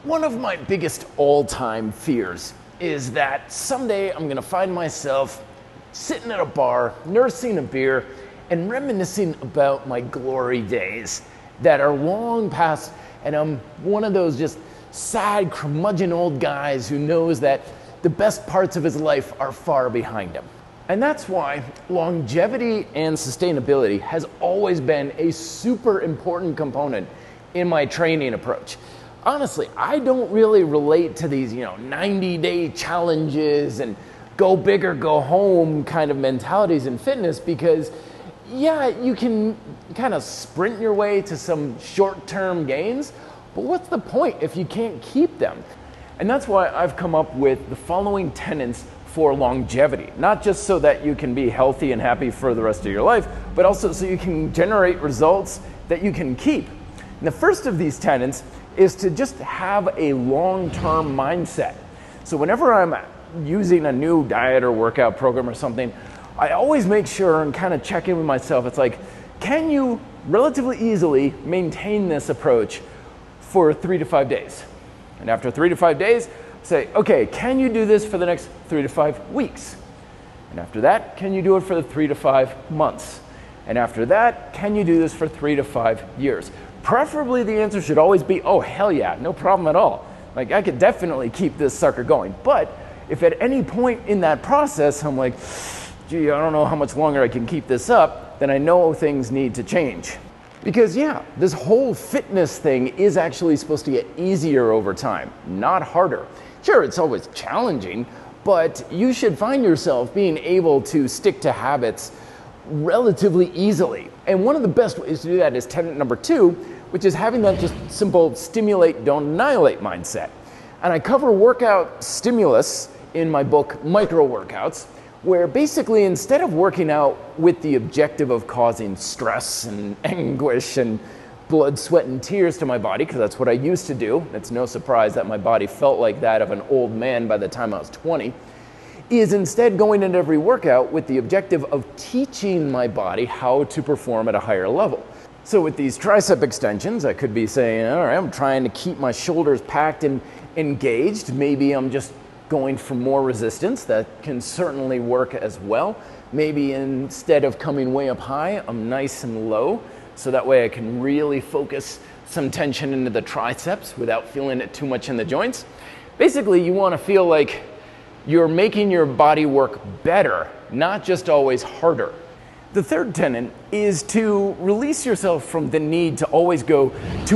One of my biggest all-time fears is that someday I'm gonna find myself sitting at a bar, nursing a beer, and reminiscing about my glory days that are long past, and I'm one of those just sad, curmudgeon old guys who knows that the best parts of his life are far behind him. And that's why longevity and sustainability has always been a super important component in my training approach. Honestly, I don't really relate to these, 90-day challenges and go big or go home kind of mentalities in fitness because, yeah, you can kind of sprint your way to some short-term gains, but what's the point if you can't keep them? And that's why I've come up with the following tenets for longevity, not just so that you can be healthy and happy for the rest of your life, but also so you can generate results that you can keep. And the first of these tenets is to just have a long-term mindset. So whenever I'm using a new diet or workout program or something, I always make sure and kind of check in with myself. It's like, can you relatively easily maintain this approach for 3 to 5 days? And after 3 to 5 days, say, okay, can you do this for the next 3 to 5 weeks? And after that, can you do it for the 3 to 5 months? And after that, can you do this for 3 to 5 years? Preferably the answer should always be, oh, hell yeah, no problem at all. Like, I could definitely keep this sucker going. But if at any point in that process, I'm like, gee, I don't know how much longer I can keep this up, then I know things need to change. Because yeah, this whole fitness thing is actually supposed to get easier over time, not harder. Sure, it's always challenging, but you should find yourself being able to stick to habits relatively easily. And one of the best ways to do that is tenet number 2, which is having that just simple stimulate, don't annihilate mindset. And I cover workout stimulus in my book, Micro Workouts, where basically instead of working out with the objective of causing stress and anguish and blood, sweat, and tears to my body, because that's what I used to do, it's no surprise that my body felt like that of an old man by the time I was 20, is instead going into every workout with the objective of teaching my body how to perform at a higher level. So with these tricep extensions, I could be saying, all right, I'm trying to keep my shoulders packed and engaged. Maybe I'm just going for more resistance. That can certainly work as well. Maybe instead of coming way up high, I'm nice and low. So that way I can really focus some tension into the triceps without feeling it too much in the joints. Basically, you want to feel like you're making your body work better, not just always harder. The third tenet is to release yourself from the need to always go to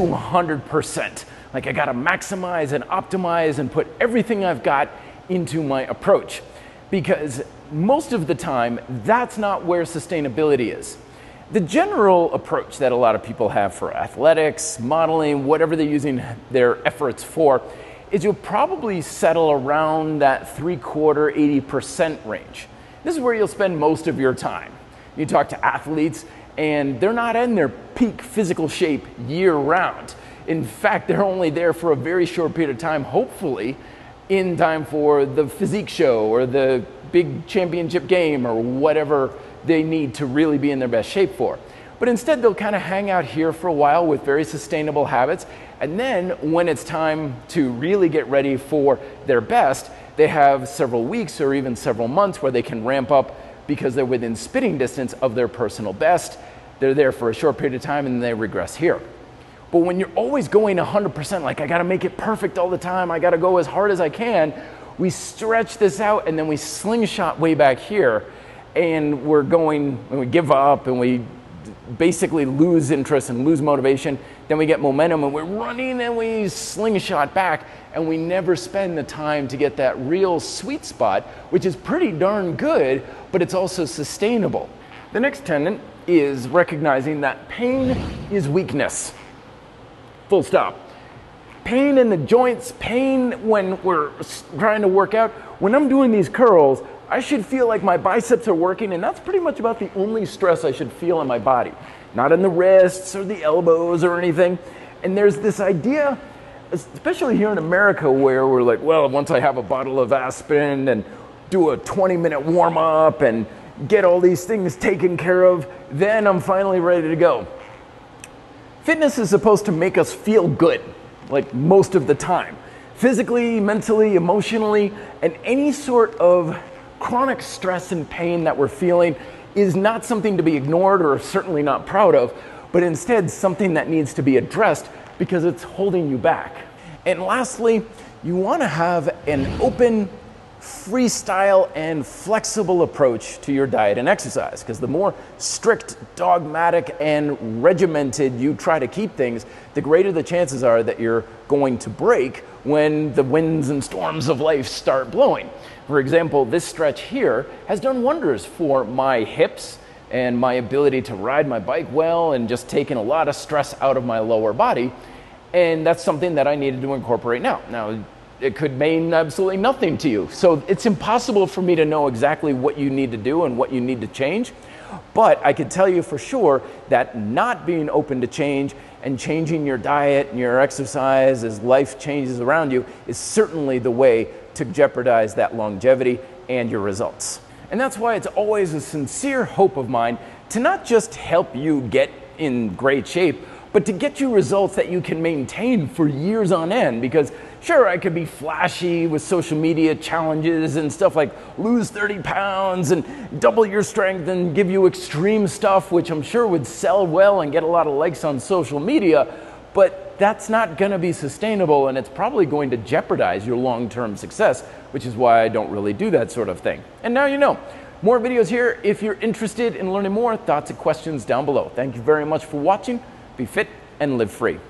100%. Like, I gotta maximize and optimize and put everything I've got into my approach. Because most of the time, that's not where sustainability is. The general approach that a lot of people have for athletics, modeling, whatever they're using their efforts for, is you'll probably settle around that 3/4, 80% range. This is where you'll spend most of your time. You talk to athletes and they're not in their peak physical shape year round. In fact, they're only there for a very short period of time, hopefully in time for the physique show or the big championship game or whatever they need to really be in their best shape for. But instead, they'll kind of hang out here for a while with very sustainable habits. And then when it's time to really get ready for their best, they have several weeks or even several months where they can ramp up because they're within spitting distance of their personal best. They're there for a short period of time and then they regress here. But when you're always going 100%, like I gotta make it perfect all the time, I gotta go as hard as I can, we stretch this out and then we slingshot way back here and we're going, and we give up and we basically lose interest and lose motivation. Then we get momentum and we're running and we slingshot back and we never spend the time to get that real sweet spot, which is pretty darn good, but it's also sustainable. The next tenet is recognizing that pain is weakness. Full stop. Pain in the joints, pain when we're trying to work out. When I'm doing these curls, I should feel like my biceps are working, and that's pretty much about the only stress I should feel in my body. Not in the wrists or the elbows or anything. And there's this idea, especially here in America, where we're like, well, once I have a bottle of aspirin and do a 20-minute warm-up and get all these things taken care of, then I'm finally ready to go. Fitness is supposed to make us feel good, like most of the time. physically, mentally, emotionally, and any sort of chronic stress and pain that we're feeling is not something to be ignored or certainly not proud of, but instead something that needs to be addressed because it's holding you back. And lastly, you want to have an open, freestyle, and flexible approach to your diet and exercise, because the more strict, dogmatic, and regimented you try to keep things, the greater the chances are that you're going to break when the winds and storms of life start blowing. For example, this stretch here has done wonders for my hips and my ability to ride my bike well and just taken a lot of stress out of my lower body. And that's something that I needed to incorporate now. Now, it could mean absolutely nothing to you. So it's impossible for me to know exactly what you need to do and what you need to change. But I can tell you for sure that not being open to change and changing your diet and your exercise as life changes around you is certainly the way to jeopardize that longevity and your results. And that's why it's always a sincere hope of mine to not just help you get in great shape, but to get you results that you can maintain for years on end. Because sure, I could be flashy with social media challenges and stuff like lose 30 pounds and double your strength and give you extreme stuff, which I'm sure would sell well and get a lot of likes on social media, but that's not gonna be sustainable, and it's probably going to jeopardize your long-term success, which is why I don't really do that sort of thing. And now you know. More videos here if you're interested in learning more. Thoughts and questions down below. Thank you very much for watching. Be fit and live free.